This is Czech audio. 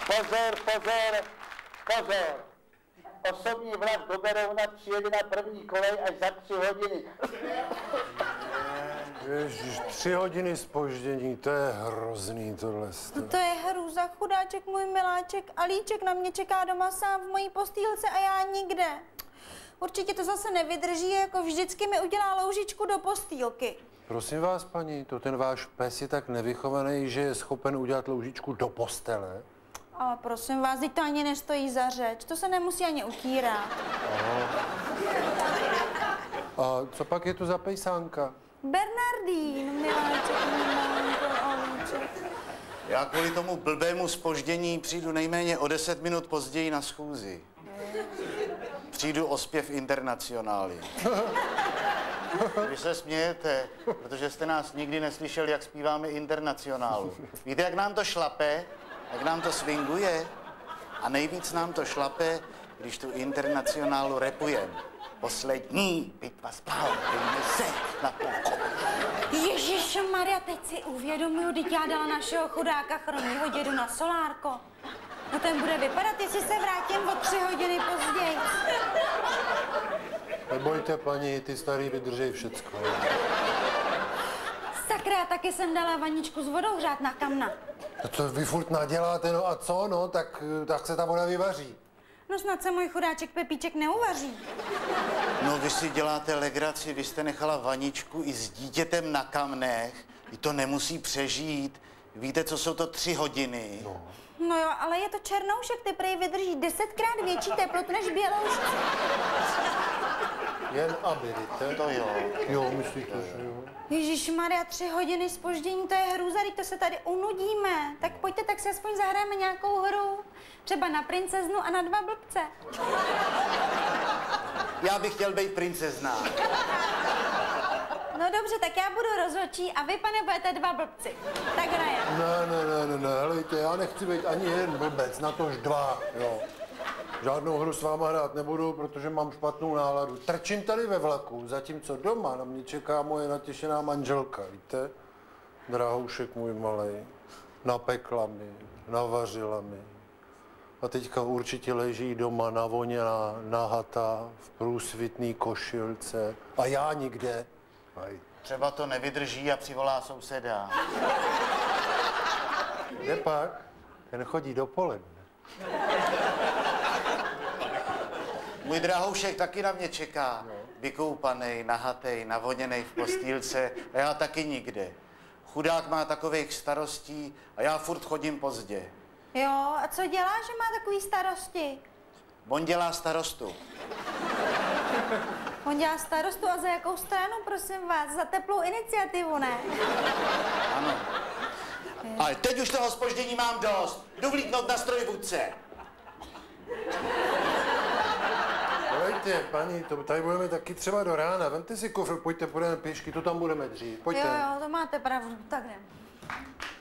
Pozor, pozor, pozor. Osobní vlak do Berouna přijede na první kolej až za 3 hodiny. Ježiš, 3 hodiny zpoždění, to je hrozný tohle. No to je hrůza, chudáček, můj miláček. Alíček na mě čeká doma sám v mojí postýlce a já nikde. Určitě to zase nevydrží, jako vždycky mi udělá loužičku do postýlky. Prosím vás, paní, to ten váš pes je tak nevychovaný, že je schopen udělat loužičku do postele? Ale prosím vás, teď to ani nestojí za řeč, to se nemusí ani utírat. A co pak je tu za pejsánka? Bernardín, miláček, miláček, Alíček. Já kvůli tomu blbému zpoždění přijdu nejméně o 10 minut později na schůzi. Přijdu o zpěv Internacionály. Vy se smějete, protože jste nás nikdy neslyšeli, jak zpíváme Internacionálu. Víte, jak nám to šlape? Jak nám to swinguje? A nejvíc nám to šlape, když tu Internacionálu rapujeme. Poslední bitva spálíme se na půlku. Ježišmarja, teď si uvědomuju, teď já dala našeho chudáka chromýho dědu na solárko. No ten bude vypadat, jestli se vrátím o 3 hodiny později. Nebojte, paní, ty starý vydržej všecko. Sakra, taky jsem dala vaničku s vodou hřát na kamna. No to vy furt naděláte, no a co, no, tak se ta voda vyvaří. No snad se můj chudáček Pepíček neuvaří. No vy si děláte legraci, vy jste nechala vaničku i s dítětem na kamnech. I to nemusí přežít. Víte, co jsou to 3 hodiny? No jo, ale je to černoušek, ty prej vydrží 10krát větší teplotu než běloušek. Jen aby, víte? To jo. Jo, myslíte, že jo? Ježišmarja, 3 hodiny zpoždění, to je hrůza, teď to se tady unudíme. Tak pojďte, tak si aspoň zahrajeme nějakou hru. Třeba na princeznu a na 2 blbce. Já bych chtěl být princezna. No dobře, tak já budu rozhodčí a vy, pane, budete 2 blbci. Tak hrajeme. Ne, helejte, já nechci být ani jeden blbec, natož 2, jo. Žádnou hru s váma hrát nebudu, protože mám špatnou náladu. Trčím tady ve vlaku, zatímco doma na mě čeká moje natěšená manželka, víte? Drahoušek můj malej, napekla mi, navařila mi. A teďka určitě leží doma navoněná, nahatá, v průsvitný košilce. A já nikde. Aj. Třeba to nevydrží a přivolá souseda. Kde pak? Ten chodí dopoledne. Můj drahoušek taky na mě čeká. Vykoupanej, nahatej, navoněnej v postýlce a já taky nikde. Chudák má takových starostí a já furt chodím pozdě. Jo, a co dělá, že má takový starosti? On dělá starostu. On dělá starostu a za jakou stranu, prosím vás? Za teplou iniciativu, ne? Ano. Ale teď už toho zpoždění mám dost. Jdu vlítnout na strojvůdce. Helejte, paní, to tady budeme taky třeba do rána. Vemte si kufr, pojďte, půjdeme pěšky, to tam budeme dřív. Pojďte. Jo, to máte pravdu, tak jdem.